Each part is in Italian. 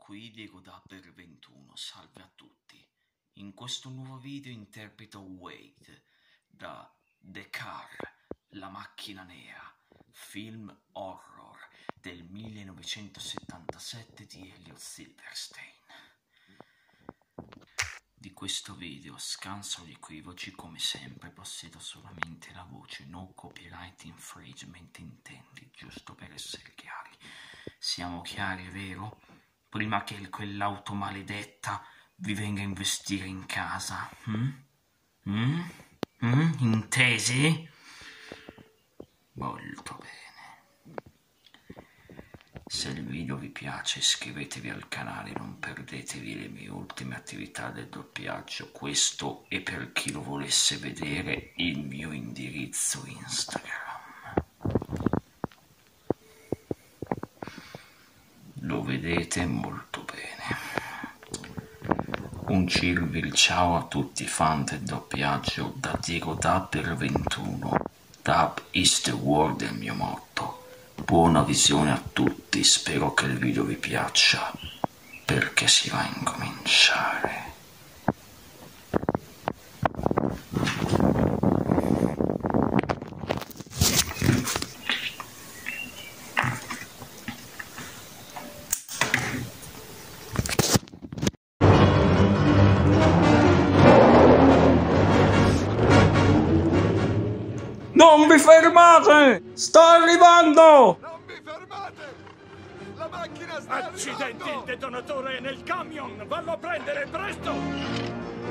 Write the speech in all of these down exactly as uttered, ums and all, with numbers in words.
Qui Diego Dapper ventuno, salve a tutti. In questo nuovo video interpreto Wade da The Car, La macchina nera, film horror del millenovecentosettantasette di Elliot Silverstein. Di questo video, scanso di equivoci, come sempre possiedo solamente la voce, no copyright infringement intendi, giusto per essere chiari. Siamo chiari, vero? Prima che quell'auto maledetta vi venga a investire in casa. Mm? Mm? Mm? Intesi? Molto bene. Se il video vi piace iscrivetevi al canale, non perdetevi le mie ultime attività del doppiaggio. Questo è per chi lo volesse vedere il mio indirizzo Instagram. Lo vedete molto bene. Un cirvil ciao a tutti i fan del doppiaggio da Diego Dapper ventuno. Dub is the word è il mio motto. Buona visione a tutti, spero che il video vi piaccia, perché si va a incominciare. Non vi fermate! Sto arrivando! Non vi fermate! La macchina sta Accidenti, arrivando! il detonatore è nel camion! Vallo a prendere, presto!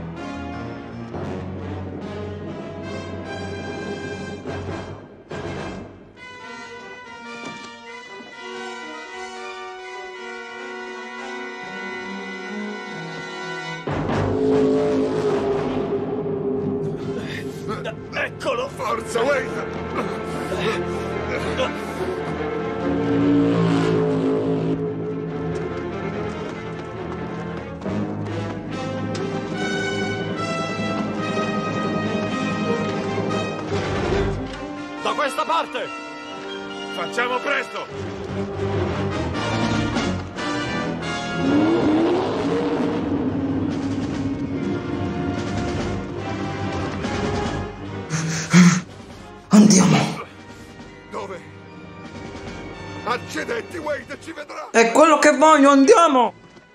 Eccolo! Forza, Wade! Da questa parte! Facciamo presto! Andiamo! Dove? Accidenti, Wade, ci vedrà! È quello che voglio, andiamo!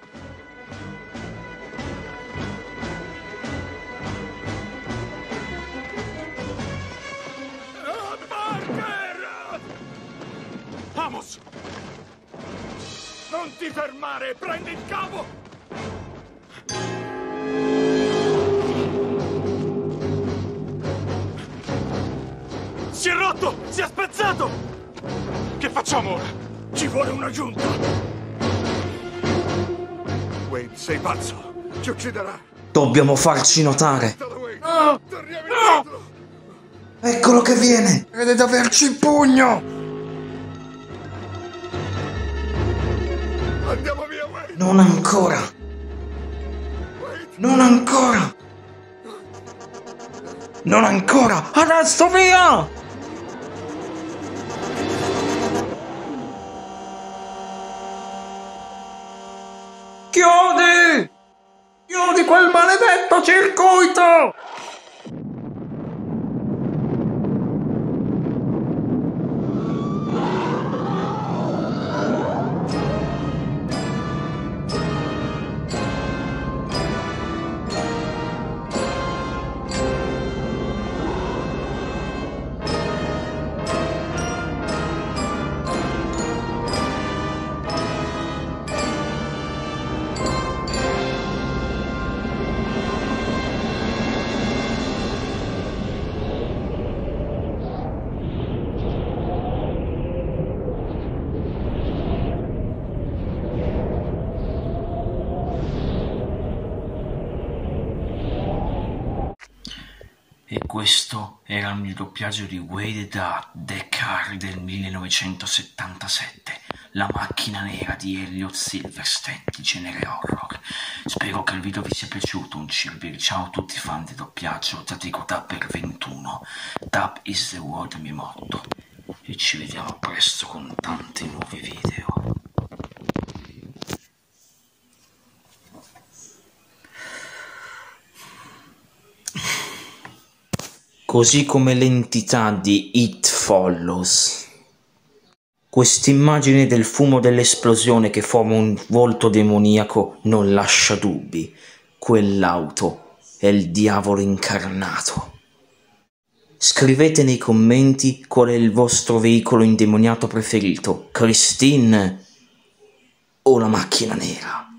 Ah, Parker! Amos! Non ti fermare! Prendi il cavo! Si è rotto! Si è spezzato! Che facciamo ora? Ci vuole una giunta! Wade, sei pazzo! Ci ucciderà! Dobbiamo farci notare! Dove, Wade? No! Torniamo No! indietro! Eccolo che viene! Crede di averci il pugno! Andiamo via, Wade! Non ancora! Wade! Non ancora! Non ancora! Adesso via! Chiudi! Chiudi quel maledetto circuito! E questo era il mio doppiaggio di Wade da The Car del millenovecentosettantasette, La macchina nera di Elliot Silverstein di genere horror. Spero che il video vi sia piaciuto, un cirvil ciao a tutti i fan di doppiaggio da Diego Dapper ventuno. Dub is the word mio motto. E ci vediamo presto con tanti nuovi video. così come l'entità di It Follows. Quest'immagine del fumo dell'esplosione che forma un volto demoniaco non lascia dubbi. Quell'auto è il diavolo incarnato. Scrivete nei commenti qual è il vostro veicolo indemoniato preferito, Christine o la macchina nera.